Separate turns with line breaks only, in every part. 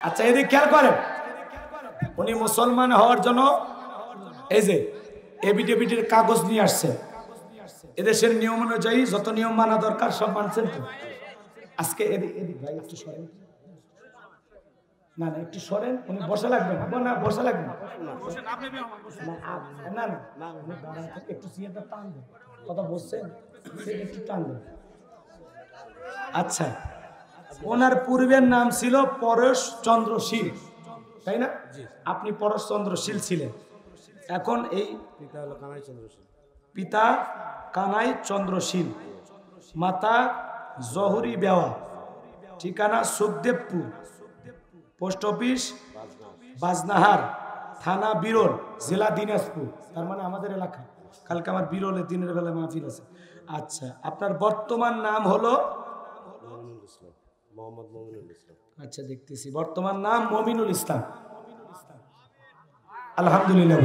আচ্ছা এদিকে খেয়াল করেন, উনি মুসলমান হওয়ার জন্য এই যে এফিডেভিটের কাগজ নিয়ে আসছে। এদেশের নিয়ম অনুযায়ী যত নিয়ম মানা দরকার সব মানছেন তো? আজকে এদিক ভাই একটু সরেন, না না একটু সরেন, উনি বসা লাগবেন না, বসা লাগবেন না, একটু সিয়ারটা টান দেন, কথা বলছেন একটু টান দেন। আচ্ছা, ওনার পূর্বের নাম ছিল পরেশচন্দ্রশীল, তাই না? আপনি পরেশচন্দ্রশীল ছিলেন, এখন এই পিতা কানাই চন্দ্রশীল, মাতা জহুরি বেওয়া, ঠিকানা সুখদেবপুর, পোস্ট অফিস বাজনাহার, থানা বিরল, জেলা দিনাজপুর, তার মানে আমাদের এলাকা। কালকে আমার বিরলে দিনের বেলা মাহফিল আছে। আচ্ছা, আপনার বর্তমান নাম হলো? আচ্ছা দেখতেছি, বর্তমান নাম মমিনুল ইসলাম। আলহামদুলিল্লাহ।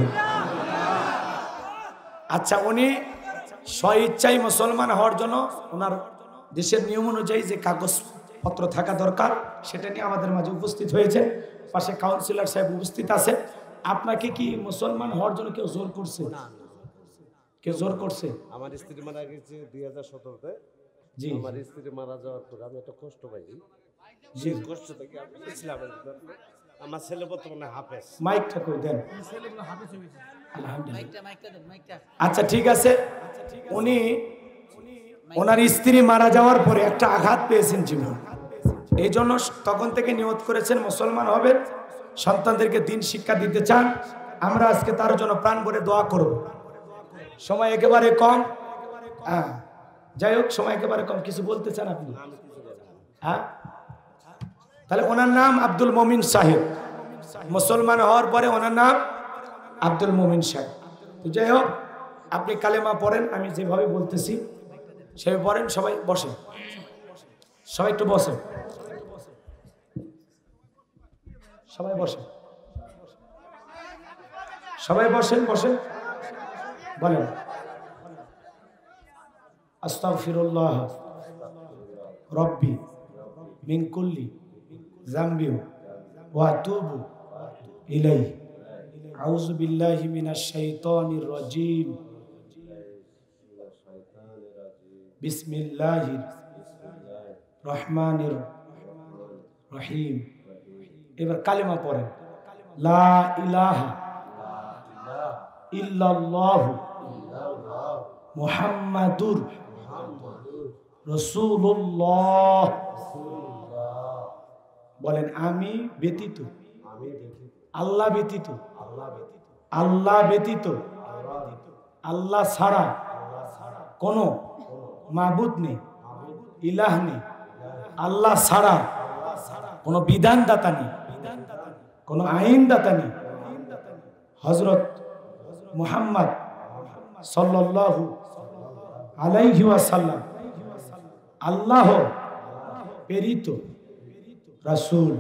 আচ্ছা, উনি স্বইচ্ছায় মুসলমান হওয়ার জন্য ওনার দেশের নিয়ম অনুযায়ী যে কাগজপত্র থাকা দরকার সেটা নিয়ে আমাদের মাঝে উপস্থিত হয়েছে। পাশে কাউন্সিলর সাহেব উপস্থিত আছে। আপনাকে কি মুসলমান হওয়ার জন্য কেউ জোর করছে? কেউ জোর করছে?
আমার স্ত্রী মারা গেছে 2017-তে। জি, আমার স্ত্রী মারা যাওয়ার পর আমি একটা কষ্ট পাইছি। যে কষ্ট থেকে আমি ইসলামের ভিতরে, আমার ছেলে বর্তমানে হাফেজ।
মাইকটা কই দেন। আচ্ছা ঠিক আছে, উনি ওনার স্ত্রী মারা যাওয়ার পরে একটা আঘাত পেয়েছেন জীবন, এই জন্য তখন থেকে নিয়ত করেছেন মুসলমান হবেন, সন্তানদেরকে দিন শিক্ষা দিতে চান। আমরা আজকে তার জন্য প্রাণ ভরে দোয়া করব। সময় একেবারে কম, হ্যাঁ যাই হোক, সময় একেবারে কম। কিছু বলতে চান আপনি? হ্যাঁ, তাহলে ওনার নাম আব্দুল মমিন সাহেব। মুসলমান হওয়ার পরে ওনার নাম আব্দুল মমিন সাহেব। তো যাই হোক, আপনি কালেমা পড়েন, আমি যেভাবে বলতেছি সেভাবে পড়েন। সবাই বসেন, সবাই একটু বসেন, সবাই বসেন, সবাই বসেন, বসেন, বলেন আস্তাগফিরুল্লাহ রব্বি মিন কুল্লি যামবি ওয়া আতুবু ইলাইহি আউযু বিল্লাহি মিনাশ শাইতানির রাজীম বিসমিল্লাহির রহমানির রহিম। এবার কালেমা পড়েন, লা ইলাহা ইল্লাল্লাহু মুহাম্মাদুর রাসূলুল্লাহ। বলেন আমি ব্যতীত, আল্লাহ ব্যতীত, আল্লাহ ব্যতীত, আল্লাহ ছাড়া কোনো মাবুদ নেই, ইলাহ নেই। আল্লাহ ছাড়া কোনো বিধানদাতা নেই, কোনো আইনদাতা নেই। হযরত মুহাম্মদ সাল্লাল্লাহু আলাইহি ওয়াসাল্লাম আল্লাহ প্রেরিত রাসূল।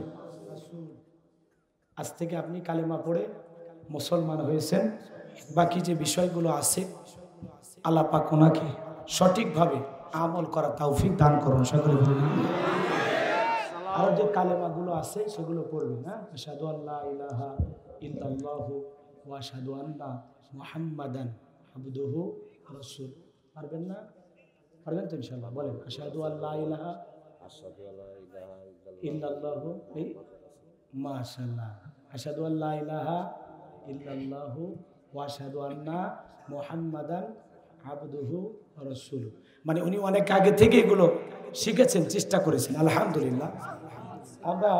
আজ থেকে আপনি কালেমা পড়ে মুসলমান হয়েছেন। বাকি যে বিষয়গুলো আছে আল্লাহ পাক ওনাকে সঠিকভাবে আমল করা তৌফিক দান করুন সকলে বলুন। আর যে কালেমাগুলো আছে সেগুলো পড়বেন। হ্যাঁ, আশহাদু আল্লা ইলাহা ইল্লাল্লাহু ওয়া আশহাদু আন্না মুহাম্মাদান আবদুহু ওয়া রাসূলুহু। পারবেন না? পারবেন তো ইনশাআল্লাহ। বলেন আশহাদু আল্লা ইলাহা ইল্লাল্লাহু, এই মাশাআল্লাহ, আশহাদু আল্লা ইলাহা ইল্লাল্লাহু ওয়া আশহাদু আন্না মুহাম্মাদান আবদুহু ওয়া রাসূলুহু। মানে উনি অনেক আগে থেকে এগুলো শিখেছেন, চেষ্টা করেছেন। আলহামদুলিল্লাহ। আমরা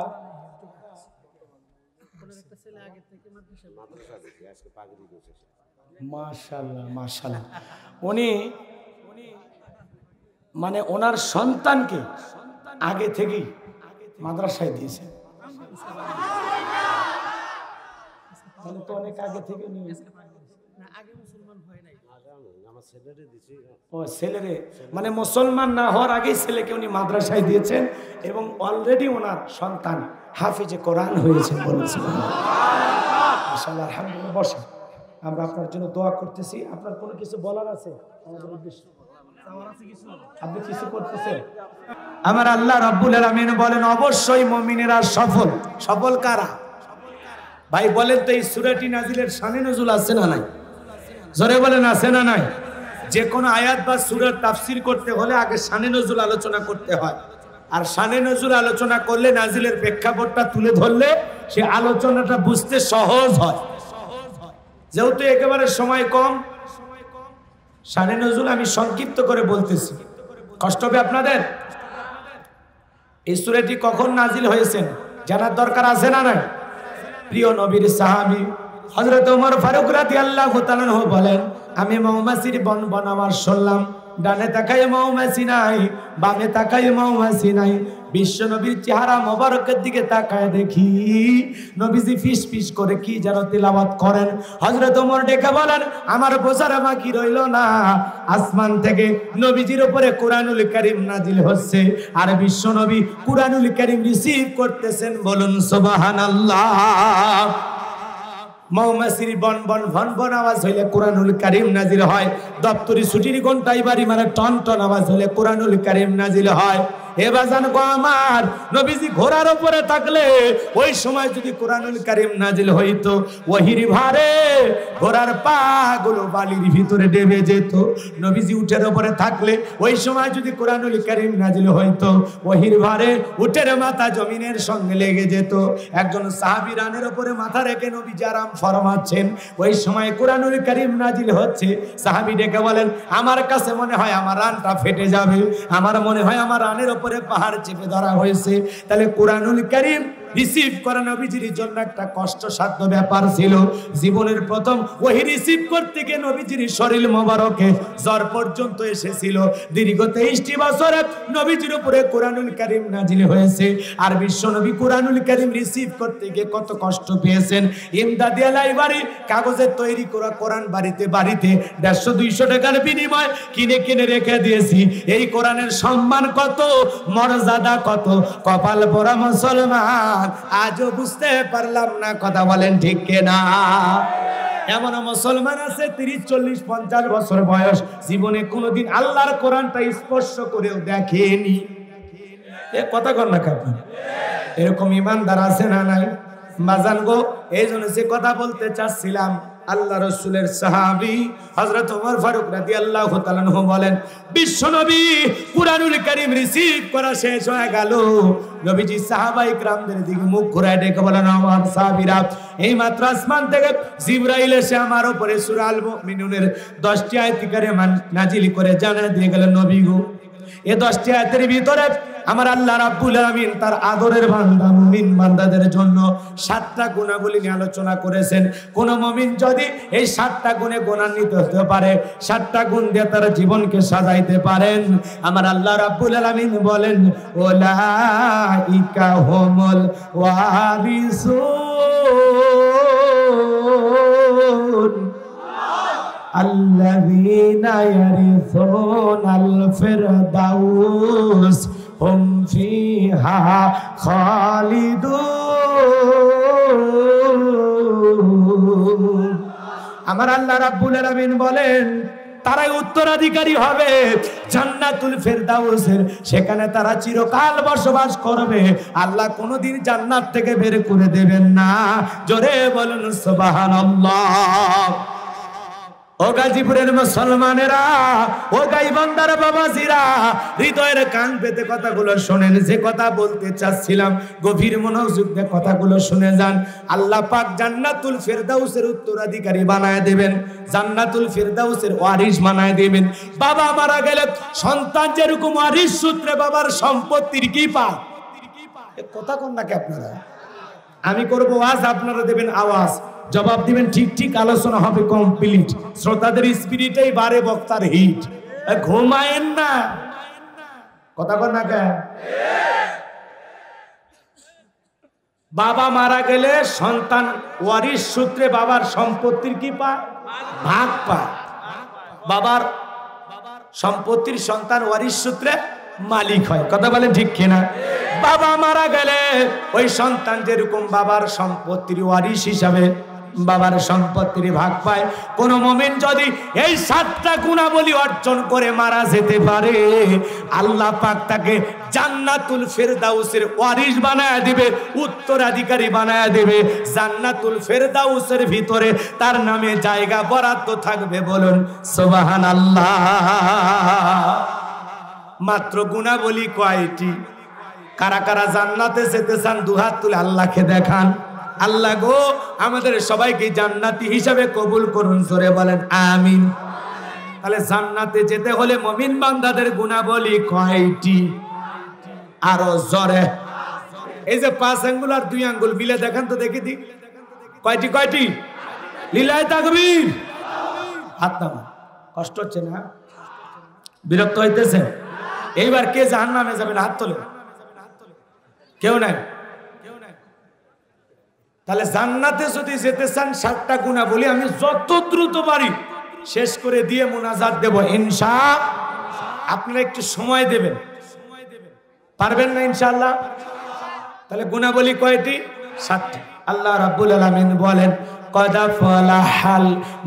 মাশাআল্লাহ মাশাআল্লাহ, উনি মানে ওনার সন্তানকে আগে থেকেই মাদ্রাসায় দিয়েছেন। তাহলে তো অনেক আগে থেকে ছেলেরে মানে মুসলমান না হওয়ার আগেই ছেলেকে উনি মাদ্রাসায় দিয়েছেন এবং অলরেডি ওনার সন্তান হাফিজে কোরআন হয়েছে বলেছেন। মাশাআল্লাহ, আলহামদুলিল্লাহ। বসেন, আমরা আপনার জন্য দোয়া করতেছি। আপনার কোনো কিছু বলার আছে আমাদের উদ্দেশ্যে? আপনি কিছু করতেছেন? আমার আল্লাহ রাব্বুল আলামিন বলেন অবশ্যই মুমিনেরা সফল। সফল কারা ভাই বলেন তো? এই সূরাটি নাজিলের শানে নজুল আছে না নাই? জোরে বলেন আছে না নাই? যে কোনো আয়াত বা সূরার তাফসীর করতে হলে আগে শানে নজুল আলোচনা করতে হয়। আর শানে নজুল আলোচনা করলে নাজিলের প্রেক্ষাপটটা তুলে ধরলে সে আলোচনাটা বুঝতে সহজ হয়। যেহেতু একেবারে সময় কম, শানে নজুল আমি সংক্ষিপ্ত করে বলতেছি, কষ্ট হবে আপনাদের। এই সূরাটি কখন নাজিল হয়েছে জানার দরকার আছে না নাই? প্রিয় নবীর সাহাবী হযরত ওমর ফারুক রাদিয়াল্লাহু তাআলা আনহু বলেন, আমি মৌমাছির বন আমার শুনলাম, ডানে তাকায় মৌমাছি নাই, বামে তাকায় মৌমাছি নাই। বিশ্ব নবীর চেহারা মোবারকের দিকে তাকায় দেখি নবীজি ফিস ফিস করে কি যেন তিলাওয়াত করেন। হযরত ওমর ডেকে বলেন, আমার বোঝার বাকি রইল না, আসমান থেকে নবীজির উপরে কোরআনুল কারীম নাজিল হচ্ছে আর বিশ্ব নবী কোরআনুল কারীম রিসিভ করতেছেন। বলুন সুবহানাল্লাহ। মৌমাছির বন বন ভন ভন আওয়াজ হইলে কোরআনুল কারীম নাজিল হয়। দপ্তরি ছুটির ঘন্টায় বাড়ি মানে টন টন আওয়াজ হলে কোরআনুল কারীম নাজিল হয়। হে বাজান গো আমার, নবীজি ঘোড়ার উপরে থাকলে ওই সময় যদি কোরআনুল কারীম নাজিল হইতো, ওহির ভারে ঘোড়ার পা গুলো বালির ভিতরে ডেবে যেত। নবীজি উটের উপরে থাকলে ওই সময় যদি কোরআনুল কারীম নাজিল হইতো, ওহির ভারে উটের মাথা জমিনের সঙ্গে লেগে যেত। একজন সাহাবী রানের উপরে মাথা রেখে নবীজি আরাম ফরমাচ্ছেন, ওই সময় কোরআনুল কারীম নাজিল হচ্ছে। সাহাবী ডেকে বলেন, আমার কাছে মনে হয় আমার রানটা ফেটে যাবে, আমার মনে হয় আমার রানের উপরে পাহাড় চেপে ধরা হয়েছে। তাহলে কোরআনুল কারীম রিসিভ করা নবীজির জন্য একটা কষ্টসাধ্য ব্যাপার ছিল। জীবনের প্রথম ওহী রিসিভ করতে গিয়ে নবীজির শরীর মোবারকে জ্বর পর্যন্ত এসেছিল। দীর্ঘ 23টি বছরে নবীজির উপরে কোরআনুল কারীম নাজিল হয়েছে। আর বিশ্ব নবী কোরআনুল কারীম রিসিভ করতে গিয়ে কত কষ্ট পেয়েছেন। ইমদাদিয়া লাইব্রেরি কাগজের তৈরি করা কোরআন বাড়িতে বাড়িতে 150-200 টাকার বিনিময়ে কিনে রেখে দিয়েছি। এই কোরআনের সম্মান কত, মর্যাদা কত, কপাল পোড়া মুসলমান আজও বুঝতে পারলাম না। কথা বলেন ঠিক কিনা? এমন মুসলমান আছে 30-40-50 বছর বয়স, জীবনে কোনোদিন আল্লাহর কোরআনটা স্পর্শ করেও দেখেনি। এ কথা কর না কাপড়, এরকম ইমানদার আছে না নাই? বাজান গো, এই জন্য যে কথা বলতে চাচ্ছিলাম, আল্লাহ রাসূলের সাহাবী হযরত ওমর ফারুক রাদিয়াল্লাহু তাআলা আনহু বলেন, বিশ্ব নবী কুরআনুল কারীম রিসিভ করা শেষ হয়ে গেল। নবীজি সাহাবায়ে কেরামদের দিকে মুখ ঘুরায় ডেকে বলেন, আমার সাহাবীরা, এই মাত্র আসমান থেকে জিবরাইল এসে আমার উপরে সূরা আল মুমিনুনের 10টি আয়াত করে নাজিল করে জানিয়ে দিয়ে গেলেন, নবী গো, এই 10টি আয়াতের ভিতরে আমার আল্লাহ রাব্বুল আলামিন তার আদরের বান্দা মুমিন বান্দাদের জন্য 7টা গুণাবলী নিয়ে আলোচনা করেছেন। কোন মুমিন যদি এই 7টা গুণে গুণান্বিত হতে পারে, 7টা গুণ দিয়ে তার জীবনকে সাজাইতে পারেন, আমার আল্লাহ রাব্বুল আলামিন বলেন, উলাইকা হুমুল ওয়ারিসুন আল্লাযীনা ইয়ারিসুনাল ফিরদাউস হুম ফিহা খালিদুন। আমার আল্লাহ রাব্বুল আলামিন বলেন, তারাই উত্তরাধিকারী হবে জান্নাতুল ফেরদাউসের, সেখানে তারা চিরকাল বসবাস করবে। আল্লাহ কোনোদিন জান্নাত থেকে বের করে দেবেন না। জোরে বলুন সুবহানাল্লাহ। ও গাজীপুরের মুসলমানেরা, ও গাইবান্দার বাবাজিরা, হৃদয়ের কান পেতে কথাগুলো শোনেন। যে কথা বলতে চাচ্ছিলাম গভীর মনোযোগ দিয়ে কথাগুলো শুনে যান। আল্লাহ পাক জান্নাতুল ফেরদাউসের উত্তরাধিকারী বানায় দেবেন, জান্নাতুল ফেরদাউসের ওয়ারিস বানায় দেবেন। বাবা মারা গেলে সন্তান যেরকম ওয়ারিস সূত্রে বাবার সম্পত্তির কি পায়, কথা কোন নাকি আপনারা? আমি করবো ওয়াজ, আপনারা দেবেন আওয়াজ, জবাব দিবেন ঠিক ঠিক, আলোচনা হবে কমপ্লিট। শ্রোতাদের স্পিরিটেই বাড়ে বক্তার হিট। ঘুমায়েন না, কথা বল না কেন? বাবা মারা গেলে সন্তান ওয়ারিস সূত্রে বাবার সম্পত্তির কি পায়? ভাগ পায়। বাবার সম্পত্তির সন্তান ওয়ারিস সূত্রে মালিক হয়। কথা বলেন ঠিক কিনা? বাবা মারা গেলে ওই সন্তান যেরকম বাবার সম্পত্তির ওয়ারিস হিসাবে বাবার সম্পত্তির ভাগ পায়। কোন মুমিন যদি এই 7টা গুণাবলী অর্জন করে মারা যেতে পারে, আল্লাহ পাক তাকে জান্নাতুল ফেরদাউসের ওয়ারিস বানায় দিবে, উত্তরাধিকারী বানায় দিবে। জান্নাতুল ফেরদাউসের ভিতরে তার নামে জায়গা বরাদ্দ থাকবে। বলুন সুবহানাল্লাহ। মাত্র গুণাবলী কয়টি? কারা কারা জান্নাতে যেতে চান দুহাত তুলে আল্লাহকে দেখান। আল্লাহ গো আমাদের সবাইকে জান্নাতি হিসাবে কবুল করুন, জোরে বলেন আমিন। তাহলে জান্নাতে যেতে হলে মুমিন বান্দাদের গুণাবলী কয়টি? আরো জোরে। এই যে 5 আঙ্গুল আর 2 আঙ্গুল মিলে দেখান তো দেখি দি, কয়টি কয়টি? লিল্লাহি তাকবীর। হাত নামান। কষ্ট হচ্ছে না? বিরক্ত হইতেছে? এইবার কে জাহান্নামে যাবেন হাত তোলে? কেউ নাই। তাহলে জান্নাতে যদি যেতে চান 7টা গুণাবলী আমি যত দ্রুত পারি শেষ করে দিয়ে মুনাজাত দেব ইনশাআল্লাহ। আপনারা একটু সময় দেবেন, পারবেন না ইনশাআল্লাহ? তাহলে গুণাবলী কয়টি? 7টি। আল্লাহ রাব্বুল আলামিন বলেন কদ ফালাহাল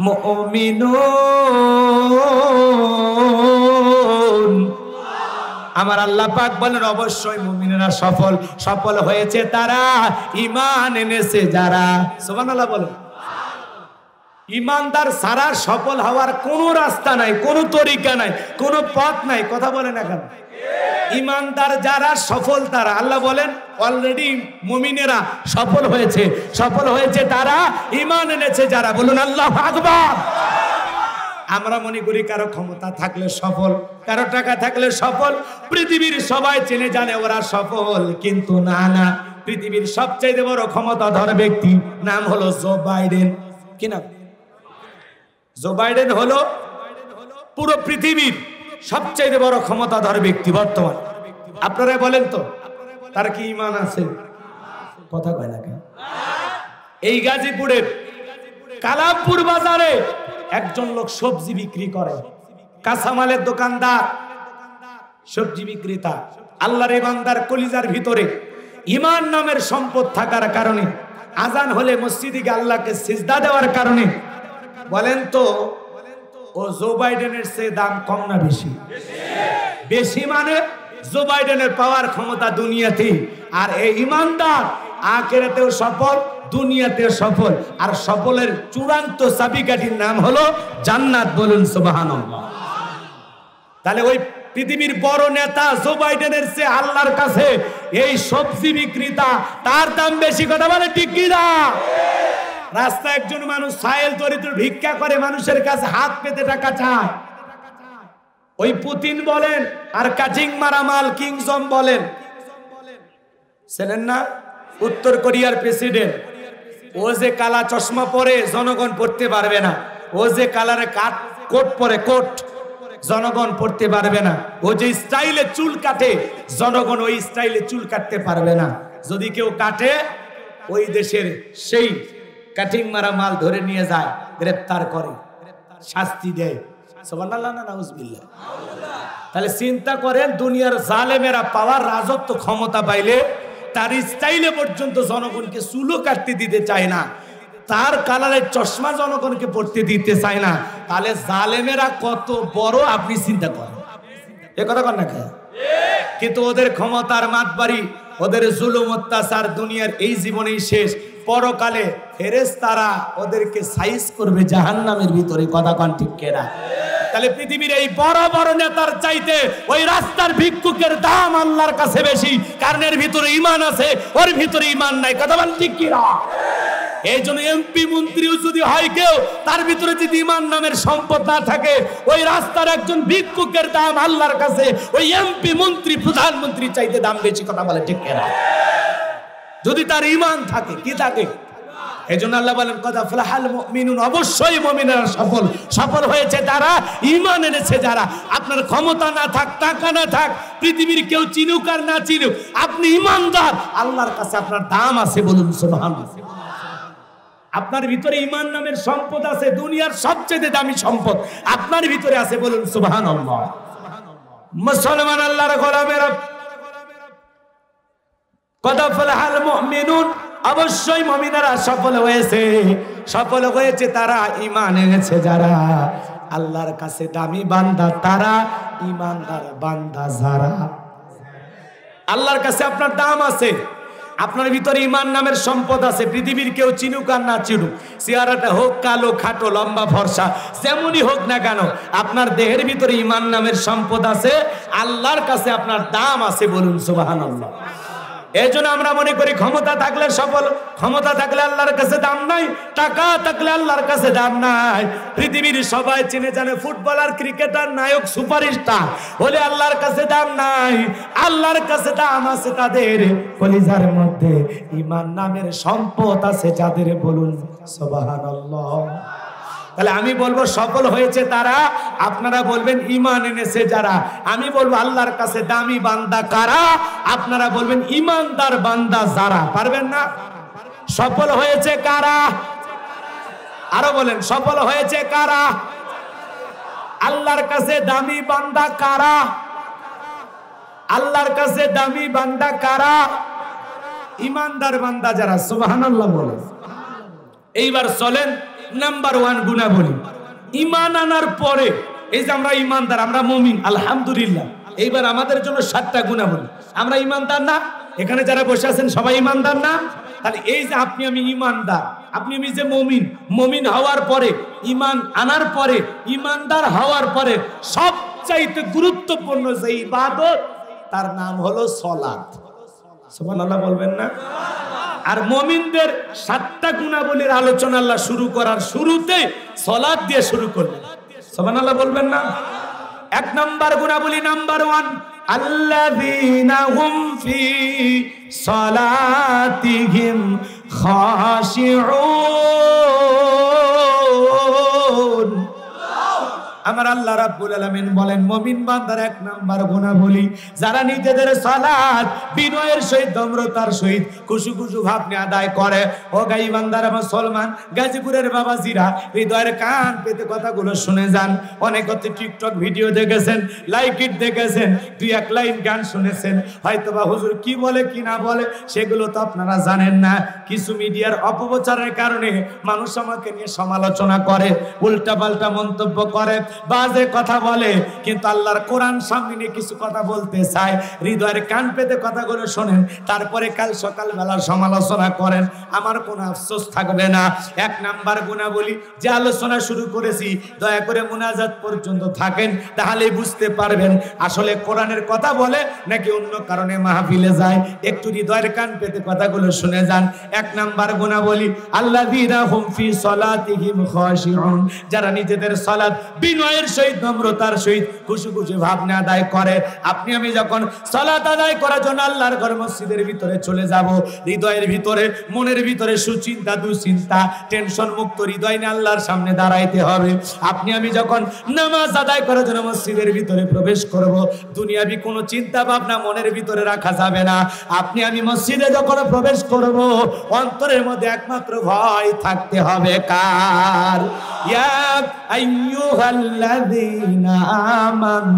মুমিনুন। আমার আল্লাহ পাক বলেন অবশ্যই মুমিনেরা সফল। সফল হয়েছে তারা ঈমান এনেছে যারা। সুবহানাল্লাহ বলেন। ঈমানদার ছাড়া সফল হওয়ার কোনো রাস্তা নাই, কোনো তরিকা নাই, কোনো পথ নাই। কথা বলেন এখন। ঈমানদার যারা সফল তারা। আল্লাহ বলেন অলরেডি মুমিনেরা সফল হয়েছে। সফল হয়েছে তারা ঈমান এনেছে যারা। বলুন আল্লাহু আকবার। আমরা মনে করি কারো ক্ষমতা থাকলে সফল, কারো টাকা থাকলে সফল, পৃথিবীর সবাই চেনে জানে ওরা সফল। কিন্তু না না, পৃথিবীর সবচেয়ে বড় ক্ষমতাধর ব্যক্তি নাম হলো জো বাইডেন। কি নাম? জো বাইডেন হলো পুরো পৃথিবীর সবচেয়ে বড় ক্ষমতাধর ব্যক্তি বর্তমান। আপনারা বলেন তো তার কি ঈমান আছে? কথা কয় না কেন? এই গাজীপুরের কালামপুর বাজারে একজন লোক সবজি বিক্রি করে, কাঁচামালের দোকানদার, সবজি বিক্রেতা। আল্লাহর বান্দার কলিজার ভিতরে ঈমান নামের সম্পদ থাকার কারণে, আজান হলে মসজিদে গিয়ে আল্লাহকে সিজদা দেওয়ার কারণে, বলেন তো ও জো বাইডেনের চেয়ে দাম কম না বেশি? বেশি মানে জো বাইডেনের পাওয়ার ক্ষমতা দুনিয়াতে, আর এই ঈমানদার আখিরাতেও সফল, দুনিয়াতেও সফল। আর সফলের চূড়ান্ত চাবিকাঠির নাম হলো জান্নাত। বলুন সুবহানাল্লাহ। তাহলে ওই পৃথিবীর বড় নেতা জো বাইডেনের চেয়ে আল্লাহর কাছে এই সবজি বিক্রেতা তার দাম বেশি। কথা বলে ঠিক কি না? রাস্তায় একজন মানুষ সায়েল দরিদ্র ভিক্ষা করে, মানুষের কাছে হাত পেতে টাকা চায়। ওই পুতিন বলেন আর কাচিং মারা মাল কিং জং বলেন, চেনেন না? উত্তর কোরিয়ার প্রেসিডেন্ট। ও যে কালা চশমা পরে জনগণ পড়তে পারবে না, ও যে কালারে কোট পরে, কোট জনগণ পড়তে পারবে না, ও যে স্টাইলে চুল কাটে জনগণ ওই স্টাইলে চুল কাটতে পারবে না। যদি কেউ কাটে ওই দেশের সেই কাটিং মারা মাল ধরে নিয়ে যায়, গ্রেফতার করে, শাস্তি দেয়। সুবহানাল্লাহ না নাউজুবিল্লাহ। তাহলে চিন্তা করেন দুনিয়ার জালেমেরা পাওয়ার রাজত্ব ক্ষমতা পাইলে তার স্টাইলে পর্যন্ত জনগণকে চুলও কাটতে দিতে চায় না, তার কালারের চশমা জনগণকে পড়তে দিতে চায় না। তাহলে জালেমেরা কত বড় আপনি চিন্তা করেন। এ কথা কর না কেন? কিন্তু ওদের ক্ষমতার মাতবাড়ি, ওদের জুলুম অত্যাচার দুনিয়ার এই জীবনেই শেষ। পরকালে ফেরেশতারা ওদেরকে সাইজ করবে জাহান্নামের ভিতরে। কথা কন ঠিক কেনা? তাহলে পৃথিবীর এই বড় বড় নেতার চাইতে ওই রাস্তার ভিক্ষুকের দাম আল্লাহর কাছে বেশি, কারণ এর ভিতরে ঈমান আছে, ওর ভিতরে ঈমান নাই। কথা বল ঠিক কি না? এই জন্য এমপি মন্ত্রীও যদি হয় কেউ, তার ভিতরে যদি ঈমান নামের সম্পদ না থাকে, ওই রাস্তার একজন ভিক্ষুকের দাম আল্লাহর কাছে ওই এমপি মন্ত্রী প্রধানমন্ত্রী চাইতে দাম বেশি। কথা বলে ঠিক কেনা? যদি তার ঈমান থাকে, কি থাকে? এজন্য আল্লাহ বলেন কদ আফলাহাল মুমিনুন, অবশ্যই মুমিনেরা সফল। সফল হয়েছে তারা ঈমান এনেছে যারা। আপনার ক্ষমতা না থাক, টাকা না থাক, পৃথিবীর কেউ চিনুক আর না চিনুক, আপনি ঈমানদার, আল্লাহর কাছে আপনার দাম আছে। বলুন সুবহানাল্লাহ। আপনার ভিতরে ঈমান নামের সম্পদ আছে, দুনিয়ার সবচেয়ে দামি সম্পদ আপনার ভিতরে আছে। বলুন সুবহানাল্লাহ। মুসলমান আল্লাহর গোলামেরা, কদ আফলাহাল মুমিনুন, অবশ্যই মুমিনেরা সফল হয়েছে। সফল হয়েছে তারা ঈমান এনেছে যারা। আল্লাহর কাছে দামি বান্দা তারা, ঈমানদার বান্দা যারা। আল্লাহর কাছে আপনার দাম আছে, আপনার ভিতরে ঈমান নামের সম্পদ আছে। পৃথিবীর কেউ চিনুক আর না চিনুক, চেহারাটা হোক কালো, খাটো, লম্বা, ফর্সা, যেমনই হোক না কেন, আপনার দেহের ভিতরে ঈমান নামের সম্পদ আছে। আল্লাহর কাছে আপনার দাম আছে, বলুন সুবহানাল্লাহ। এই জন্য আমরা মনে করি ক্ষমতা থাকলে সফল, ক্ষমতা থাকলে আল্লাহর কাছে দাম নাই, টাকা থাকলে আল্লাহর কাছে দাম নাই। পৃথিবীর সবাই চিনে জানে ফুটবলার, ক্রিকেটার, নায়ক, সুপারস্টার বলে আল্লাহর কাছে দাম নাই। আল্লাহর কাছে দাম আছে তাদের কলিজার মধ্যে ঈমান নামের সম্পদ আছে যাদের, বলুন সুবহানাল্লাহ। তাহলে আমি বলবো সফল হয়েছে তারা, আপনারা বলবেন ঈমান এনেছে যারা। আমি বলবো আল্লাহর কাছে দামি বান্দা কারা, আপনারা বলবেন ঈমানদার বান্দা যারা। পারবেন না? সফল হয়েছে কারা? আরো বলেন, সফল হয়েছে কারা? আল্লাহর কাছে দামি বান্দা কারা? আল্লাহর কাছে দামি বান্দা কারা? ঈমানদার বান্দা যারা। সুবহানাল্লাহ বলেন। এইবার চলেন নাম্বার 1 গুণাবলী। ঈমান আনার পরে এই যে আমরা ঈমানদার, আমরা মুমিন, আলহামদুলিল্লাহ। এইবার আমাদের জন্য 7টা গুণাবলী। আমরা ঈমানদার না? এখানে যারা বসে আছেন সবাই ঈমানদার না? তাহলে এই যে আপনি আমি ঈমানদার, আপনি আমি যে মুমিন, মুমিন হওয়ার পরে, ঈমান আনার পরে, ঈমানদার হওয়ার পরে সবচাইতে গুরুত্বপূর্ণ যে ইবাদত, তার নাম হলো সালাত। সুবহানাল্লাহ বলবেন না? আর মুমিনদের 7টা গুণাবলীর আলোচনা আল্লাহ শুরু করার শুরুতে সালাত দিয়ে শুরু করলেন। সুবহানাল্লাহ বলবেন না? 1 নাম্বার গুণাবলী, নাম্বার 1, আল্লাযীনা হুম ফি সালাতিহিম খাশিউন। আমার আল্লাহ রাব্বুল আলামিন বলেন মুমিন বান্দার 1 নাম্বার গুণাবলী, যারা নিজেদের সালাত বিনয়ের সহিত, নম্রতার সহিত, খুশু খুশু ভাব নিয়ে আদায় করে। ও গাই বান্দারা, মুসলমান, গাজীপুরের বাবাজিরা, হৃদয়ের কান পেতে কথাগুলো শুনে যান। অনেক হতে টিকটক ভিডিও দেখেছেন, লাইক ইট দেখেছেন, 2-1 লাইন গান শুনেছেন, হয়তোবা হুজুর কি বলে কি না বলে সেগুলো তো আপনারা জানেন না। কিছু মিডিয়ার অপপ্রচারের কারণে মানুষ আমাকে নিয়ে সমালোচনা করে, উল্টাপাল্টা মন্তব্য করে, বাজে কথা বলে। কিন্তু আল্লাহর কোরআন সামনে নিয়ে কিছু কথা বলতে চায়, হৃদয়ের কান পেতে কথাগুলো শোনেন, তারপরে কাল সকালবেলা সমালোচনা করেন, আমার কোনো আফসোস থাকবে না। 1 নাম্বার গুণাবলী যে আলোচনা শুরু করেছি, দয়া করে মুনাজাত পর্যন্ত থাকেন, তাহলেই বুঝতে পারবেন আসলে কোরআনের কথা বলে নাকি অন্য কারণে মাহফিলে যায়। একটু হৃদয়ের কান পেতে কথাগুলো শুনে যান। 1 নাম্বার গুণাবলী, আল্লাযীনা হুম ফি সালাতিহিম খাশিউন, যারা নিজেদের সালাত বিনয়ের সহিত, নম্রতার সহিত, খুশু খুশু ভাবনা আদায় করে। আপনি আমি যখন সালাত আদায় করার জন্য আল্লাহর ঘর মসজিদের ভিতরে চলে যাব, হৃদয়ের ভিতরে, মনের ভিতরে সুচিন্তা, দুশ্চিন্তা, টেনশন মুক্ত হৃদয় নিয়ে আল্লাহর সামনে দাঁড়াইতে হবে। আপনি আমি যখন নামাজ আদায় করার জন্য মসজিদের ভিতরে প্রবেশ করব, দুনিয়াবি কোনো চিন্তা ভাবনা মনের ভিতরে রাখা যাবে না। আপনি আমি মসজিদে যখন প্রবেশ করব, অন্তরের মধ্যে একমাত্র ভয় থাকতে হবে কার? ইয়া আইয়ুহাল্লাযীনা আমানু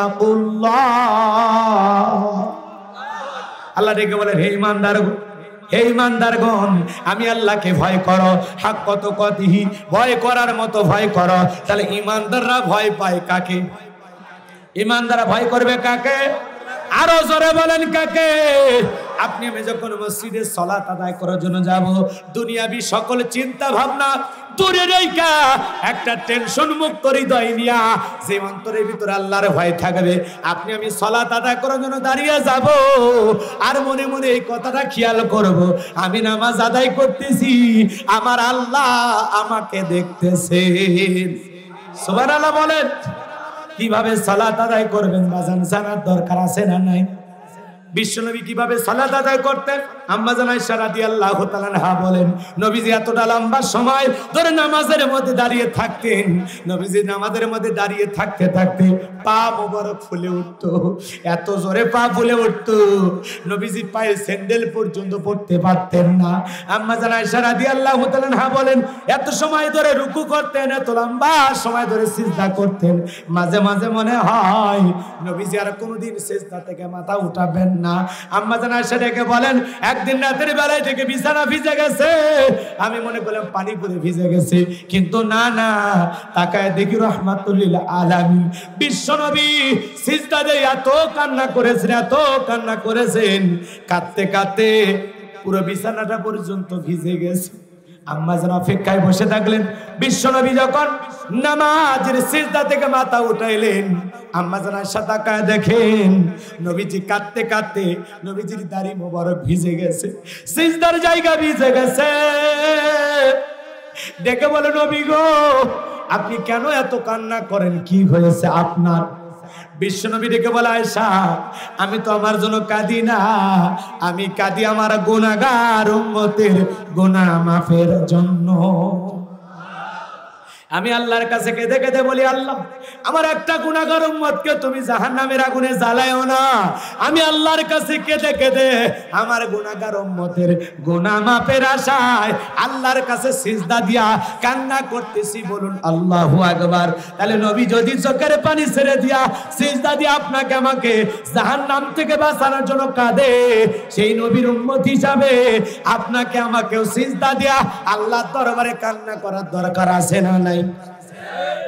তাকুল্লাহ। আল্লাহ ডেকে বলে, হে ঈমানদারগণ, হে ঈমানদারগণ, আমি আল্লাহকে ভয় করো, হাক্কাত তুকাতিহি, ভয় করার মতো ভয় করো। তাহলে ঈমানদাররা ভয় পায় কাকে? ঈমানদাররা ভয় করবে কাকে? আরো জোরে বলেন কাকে? আপনি আমি যখন মসজিদে সালাত আদায় করার জন্য যাব, দুনিয়াবি সকল চিন্তা ভাবনা দূরে রেখা একটা টেনশন মুক্ত হৃদয় নিয়া, যে অন্তরের ভিতরে আল্লাহর ভয় থাকবে, আপনি আমি সালাত আদায় করার জন্য দাঁড়িয়ে যাব, আর মনে মনে এই কথাটা খেয়াল করব, আমি নামাজ আদায় করতেছি, আমার আল্লাহ আমাকে দেখতেছেন। সুবহানাল্লাহ বলেন। কিভাবে সালাত আদায় করবেন বাজান, জানার দরকার আছে না নাই? বিশ্বনবী কিভাবে সালাত আদায় করতেন? আম্মা জান আয়েশা রাদিয়াল্লাহু তাআলা আনহা বলেন, নবীজি এতটা লম্বা সময় ধরে নামাজের মধ্যে দাঁড়িয়ে থাকতেন। নবীজি নামাজের মধ্যে দাঁড়িয়ে থাকতে থাকতে পা মোবারক ফুলে উঠতো, এত জোরে পা ফুলে উঠতো, নবীজি পায়ে স্যান্ডেল পর্যন্ত পড়তে পারতেন না। আম্মা জান আয়েশা রাদিয়াল্লাহু তাআলা আনহা বলেন, এত সময় ধরে রুকু করতেন, এত লম্বা সময় ধরে সিজদা করতেন, মাঝে মাঝে মনে হয় নবীজি আর কোনোদিন সিজদা থেকে মাথা উঠাবেন না। আম্মা জান আয়েশা ডেকে বলেন, একদিন রাতের বেলায় থেকে বিছানা ভিজে গেছে, আমি মনে করলাম পানি পড়ে ভিজে গেছে, কিন্তু না না, তাকায় দেখি রাহমাতুল লিল আলামিন বিশ্বনবী সিজদাতে এত কান্না করেছেন, এত কান্না করেছেন, কাঁদতে কাঁদতে পুরো বিছানাটা পর্যন্ত ভিজে গেছে। আম্মা জান অপেক্ষায় বসে থাকলেন। বিশ্বনবী যখন নামাজের সিজদা থেকে মাথা উঠাইলেন, আম্মা জান আয়েশা তাকায় দেখেন নবীজি কাঁদতে কাঁদতে নবীজির দাড়ি মোবারক ভিজে গেছে, সিজদার জায়গা ভিজে গেছে। ডেকে বলে, নবী গো, আপনি কেন এত কান্না করেন, কি হয়েছে আপনার? বিশ্বনবী ডেকে বলে, আয়েশা, আমি তো আমার জন্য কাঁদি না, আমি কাঁদি আমার গুনাহগার উম্মতের গুনাহ মাফের জন্য। আমি আল্লাহর কাছে কেঁদে কেঁদে বলি, আল্লাহ, আমার একটা গুনাহগার উম্মতকে তুমি জাহান্নামের আগুনে জ্বালায়ও না। আমি আল্লাহর কাছে কেঁদে কেঁদে আমার গুনাহগার উম্মতের গুনাহ মাফের আশায় আল্লাহর কাছে সিজদা দিয়া কান্না করতেছি। বলুন আল্লাহু আকবার। তাহলে নবী যদি চোখের পানি ছেড়ে দিয়া সিজদা দিয়া আপনাকে আমাকে জাহান্নাম থেকে বাঁচানোর জন্য কাঁদে, সেই নবীর উম্মত হিসাবে আপনাকে আমাকেও সিজদা দিয়া আল্লাহর দরবারে কান্না করার দরকার আছে না নাই?